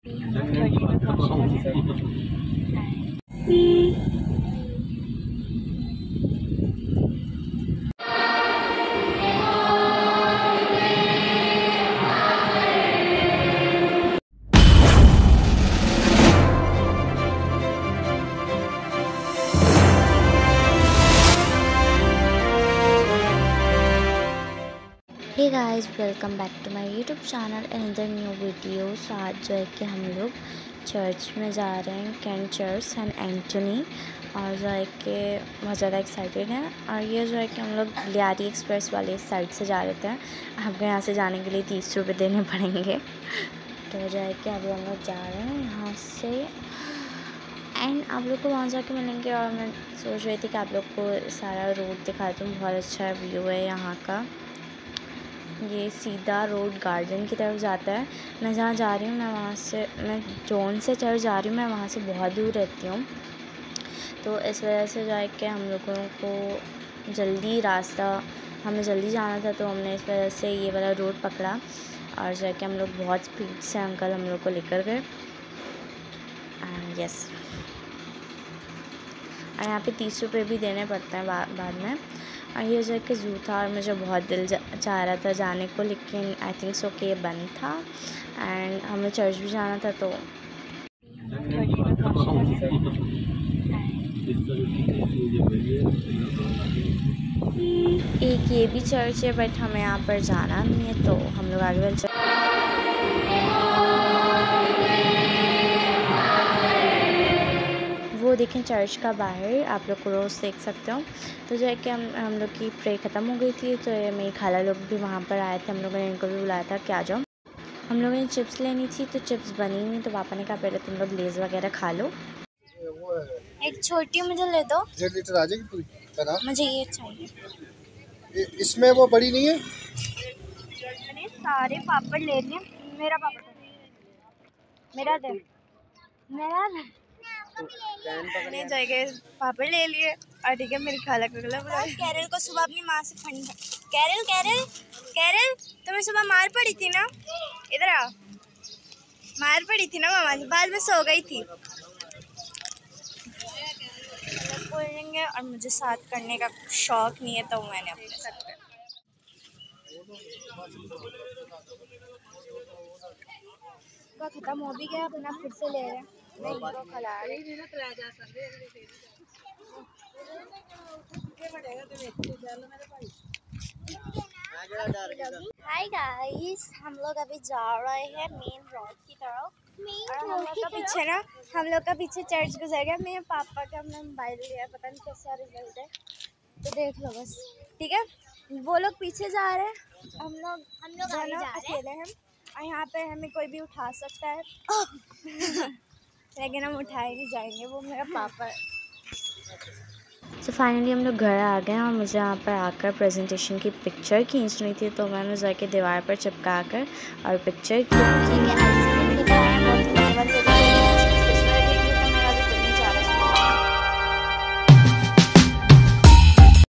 हम लोग 30 में पहुँचे hey guys, welcome back to my YouTube channel another new video. So आज जो है कि हम लोग चर्च में जा रहे हैं, कैंट चर्च सेंट एंटनी, और जो है कि बहुत ज़्यादा एक्साइटेड हैं। और ये जो है कि हम लोग लियारी एक्सप्रेस वाले साइड से जा रहे थे। हमको यहाँ से जाने के लिए 30 रुपये देने पड़ेंगे। तो जो है कि अभी हम लोग जा रहे हैं यहाँ से, एंड आप लोग को वहाँ जाके मिलेंगे। और मैं सोच रही थी कि आप लोग को सारा रोड दिखा दूँ, बहुत अच्छा व्यू है यहाँ का। ये सीधा रोड गार्डन की तरफ जाता है। मैं जहाँ जा रही हूँ, मैं जॉन से चर्च जा रही हूँ, मैं वहाँ से बहुत दूर रहती हूँ। तो इस वजह से जो है कि हम लोगों को हमें जल्दी जाना था, तो हमने इस वजह से ये वाला रोड पकड़ा। और जो है कि हम लोग बहुत स्पीड से अंकल हम लोग को लेकर गए। यस, और यहाँ पे 30 रुपये भी देने पड़ते हैं बाद में। और ये जो कि ज़ू था, और मुझे बहुत दिल चाह रहा था जाने को, लेकिन आई थिंक सो कि ये बंद था। एंड हमें चर्च भी जाना था, तो एक ये भी चर्च है, बट हमें यहाँ पर जाना नहीं है, तो हम लोग आगे बढ़ वो देखें चर्च का बाहर, आप लोग को रोज़ देख सकते हो। तो जो है कि हम लोग की प्रे ख़त्म हो गई थी, तो मेरी खाला लोग भी वहाँ पर आए थे। हम लोगों ने इनको भी बुलाया था कि आ जाओ। हम लोगों ने चिप्स लेनी थी, तो चिप्स बनी नहीं, तो पापा ने कहा पहले तुम लोग लेज़ वगैरह खा लो। एक छोटी मुझे ले दो। 1.5 लीटर आ जाएगी पूरी। मुझे ये चाहिए। इसमें वो बड़ी नहीं है। मैंने सारे पापड़ ले लिए। मेरा पापड़ मेरा दे मैंने जगह पापड़ ले लिए। और ठीक है, मेरी खाला को कैरल को सुबह अपनी माँ से कैरल तुम्हें सुबह मार पड़ी थी ना, इधर आओ। मार पड़ी थी ना मामा से, बाद में सो गई थी। बोलेंगे, और मुझे साथ करने का शौक नहीं है, तो मैंने अपने साथ कर। खत्म हो भी गया, अपना फिर से ले रहे हैं। हाय गाइस, हम लोग अभी जा रहे हैं मेन रोड की तरफ। और हम लोग का पीछे चर्च गुजर गया। मेरे पापा का हमने मोबाइल लिया, पता नहीं कैसा रिजल्ट है, तो देख लो बस। ठीक है, वो लोग पीछे जा रहे हैं, हम लोग आगे जा अकेले हैं। और यहाँ पे हमें कोई भी उठा सकता है लेकिन हम उठाए नहीं जाएंगे, वो मेरा पापा है। तो फाइनली हम लोग घर आ गए, और मुझे यहाँ पर आकर प्रेजेंटेशन की पिक्चर खींचनी थी, तो मैंने जाके दीवार पर चिपका कर और पिक्चर खींची।